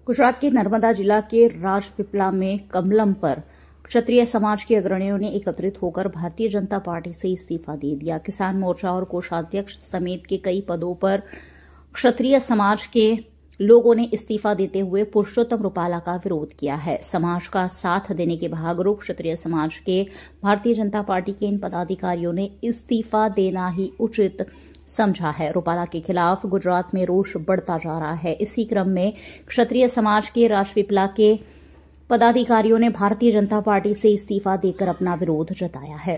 गुजरात के नर्मदा जिला के राजपीपला में कमलम पर क्षत्रिय समाज के अग्रणियों ने एकत्रित होकर भारतीय जनता पार्टी से इस्तीफा दे दिया। किसान मोर्चा और कोषाध्यक्ष समेत के कई पदों पर क्षत्रिय समाज के लोगों ने इस्तीफा देते हुए पुरुषोत्तम रूपाला का विरोध किया है। समाज का साथ देने के भागरूप क्षत्रिय समाज के भारतीय जनता पार्टी के इन पदाधिकारियों ने इस्तीफा देना ही उचित समझा है। रूपाला के खिलाफ गुजरात में रोष बढ़ता जा रहा है। इसी क्रम में क्षत्रिय समाज के राजपीपला के पदाधिकारियों ने भारतीय जनता पार्टी से इस्तीफा देकर अपना विरोध जताया है।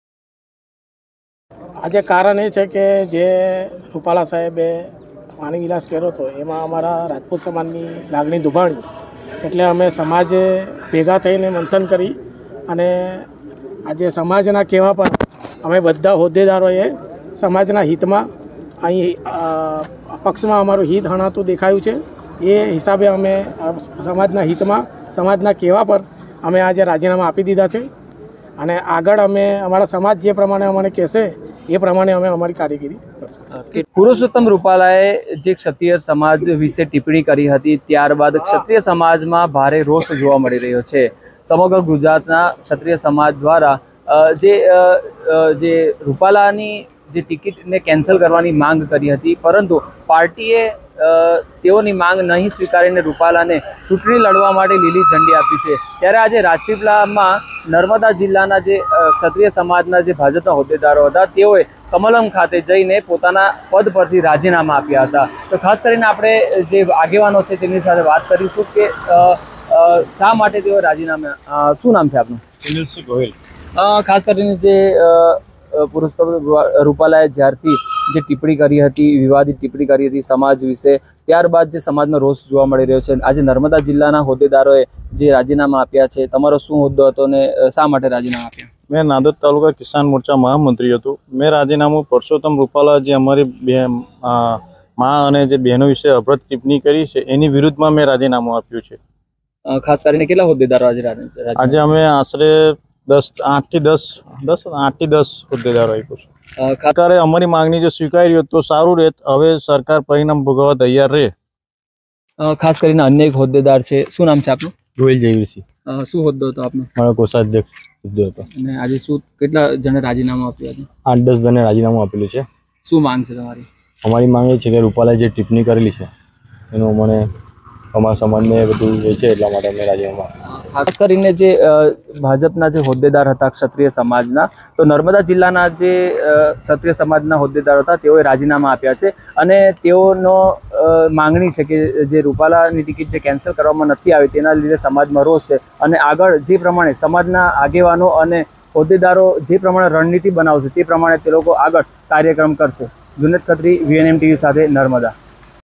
आज कारण ए छे के जे रूपाला साहेबे वाणी विलास कर्यो तो एमां अमारा राजपूत समाजनी लागणी दुभाणी एटले अमे समाजे भेगा थईने मंथन करी अने आज समाजना कहेवा पर अमे बधा होद्देदारोए समाजना हितमां अहीं पक्षमां अमारुं हित हणातुं देखायुं छे। ए हिसाबे अमे समाजना हितमां समाजना कहेवा पर अमे आज राजीनामा आपी दीधा छे अने आगळ अमे अमारा समाज जे प्रमाणे अमने कहेशे ए प्रमाणे अमे अमारी कारीगरी करशुं। पुरुषोत्तम रूपालाए जे क्षत्रिय समाज विશે टिप्पणी करी हती त्यारबाद क्षत्रिय समाजमां भारे रोष जोवा मळी रह्यो छे। समग्र गुजरातना क्षत्रिय समाज द्वारा जे रूपालानी जे टिकिट ने केन्सल करवानी मांग करी हती, परंतु पार्टीए तेओनी मांग नहीं स्वीकारीने रूपालाने चूंटणी लड़वा माटे लीली झंडी आपी छे। त्यारे आज राजपीपलामां नर्मदा जिल्लाना जे क्षत्रिय समाजना जे भाजपना होद्देदारो हता तेओए कमलम खाते जईने पोताना पद परथी राजीनामा आप्या हता। तो खास करीने आपणे जे आगेवानो छे तेमनी साथे वात करीशुं के शा माटे तेओ राजीनामा शुं नाम छे आपनुं? सुनील सिंह गोहिल। खास करीने जे पुरुषोत्तम रूपालाए ज्यारथी जे टिप्पणी करी हती, विवादित टिप्पणी करी हती समाज विશે, त्यारबाद जे समाजनो रोष जोवा मळी रह्यो छे। आज नर्मदा जिल्लाना होद्देदारोए जे राजीनामा आप्या छे, तमारो शुं होद्दो हतो ने शा माटे राजीनामा आप्या? मैं नादोद तालुका किसान मोर्चा महामंत्री हतो। मैं राजीनामું पुरुषोत्तम रूपाला जे अमारी मां अने जे बहनों विશે अभद्र टिप्पणी करी छे एनी विरुद्धमां मैं राजीनाમું आप्युं छे। खास करीने કેટલા હોદ્દેદારો આજે રાજીનામું? આજે અમે આશરે 8 થી 10 હોદ્દેદારો આપ્યો છે। સરકારે અમારી માંગણી જો સ્વીકારી હોત તો સારું રહેત। હવે સરકાર પરિણામ ભોગવવા તૈયાર રહે। ખાસ કરીને અન્ય એક હોદ્દેદાર છે, શું નામ છે આપનું? ગોહિલ જયવીરસિંહ। શું હોદ્દો હતો આપનો? મારો કોષાધ્યક્ષ હોદ્દો હતો। અને આજે શું કેટલા જણે રાજીનામું આપ્યું હતું? 8-10 જણે રાજીનામું આપેલું છે। શું માંગ છે તમારી? અમારી માંગ એ છે કે રૂપાલાએ જે ટિપ્પણી કરેલી છે એનો મને અમારા સમાજને બધું એ છે એટલા માટે અમે રાજીનામું આપ્યું। ખાસ કરીને જે ભાજપના જે હોદ્દેદાર હતા ક્ષત્રિય સમાજના, તો નર્મદા જિલ્લાના જે ક્ષત્રિય સમાજના હોદ્દેદાર હતા તેઓએ રાજીનામા આપ્યા છે અને તેઓનો માંગણી છે કે જે રૂપાલાની ટિકિટ જે કેન્સલ કરવામાં નથી આવી તેના લીધે સમાજમાં રોષ છે અને આગળ જે પ્રમાણે સમાજના આગેવાનો અને હોદ્દેદારો જે પ્રમાણે રણનીતિ બનાવશે તે પ્રમાણે તે લોકો આગળ કાર્યક્રમ કરશે। જુનેદ ખત્રી, VNM TV સાથે નર્મદા।